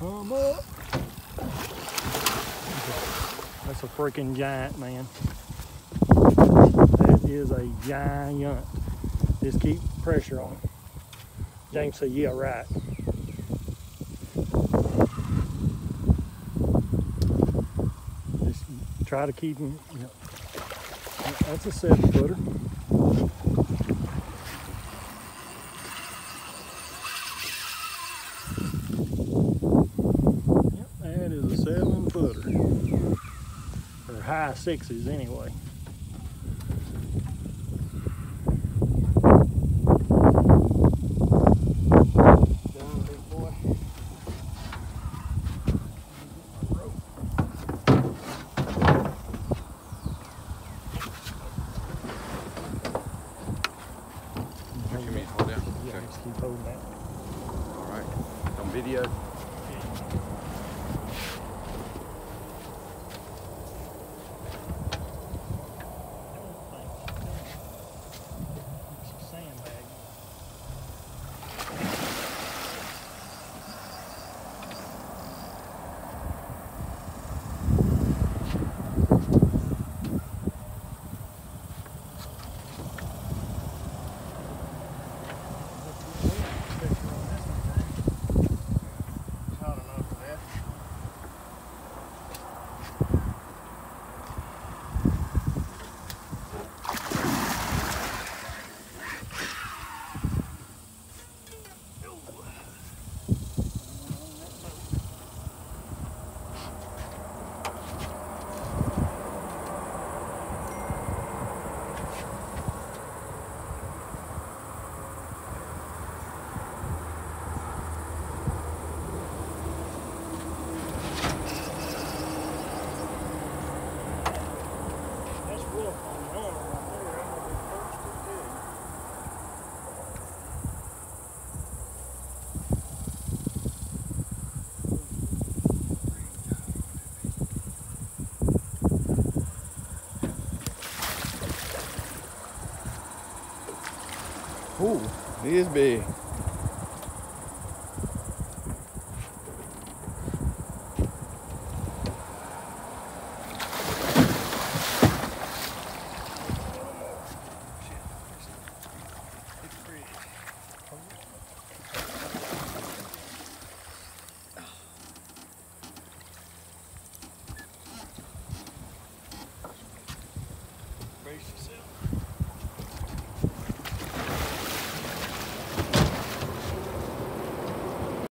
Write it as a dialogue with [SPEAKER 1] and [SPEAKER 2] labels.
[SPEAKER 1] Come up. That's a freaking giant, man. That is a giant. Just keep pressure on it. James said, yeah, right. Just try to keep him, you know. That's a 7-footer. Yep, that is a 7-footer. Or high 6s anyway. Yeah, just keep holding that.
[SPEAKER 2] All right, on video. Ooh, he is big.
[SPEAKER 1] Brace yourself.